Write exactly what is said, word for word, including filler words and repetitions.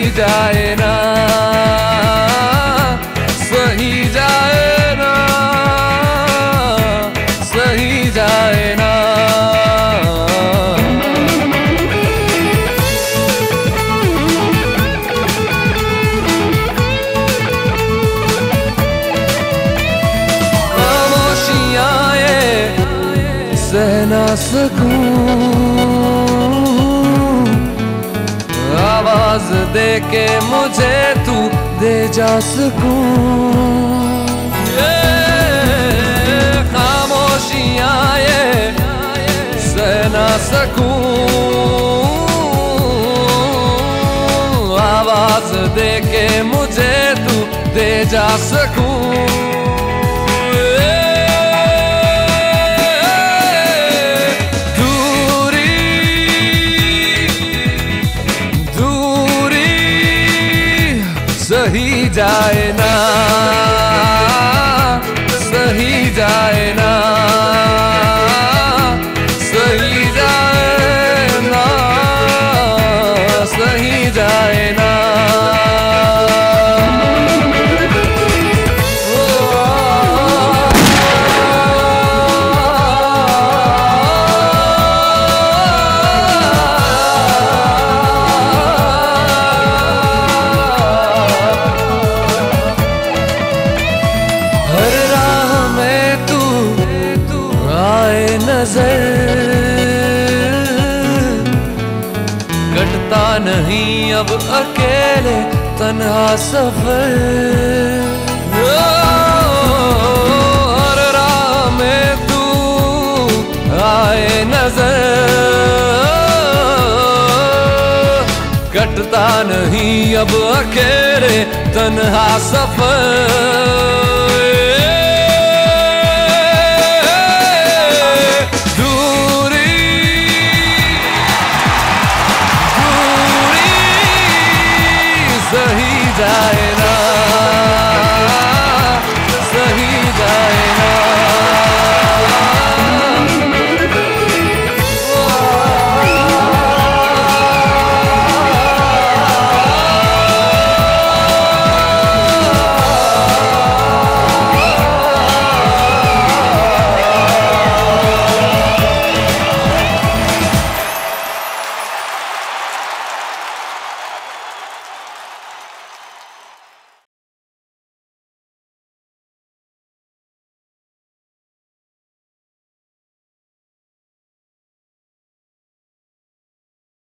जाए ना, सही जाए ना, सही जाए ना। खामोशियाँ ये सह ना सकूं, आवाज दे के मुझे तू दे जा सुकून। ये खामोशियाँ ये सह ना सकूं, आवाज दे के मुझे तू दे जा सकूं। सही जाए ना, सही जाए ना, सही जाए ना, सही जाए ना। नजर कटता नहीं अब अकेले तन्हा सफर, हर राह में तू आए नजर, कटता नहीं अब अकेले तन्हा सफर।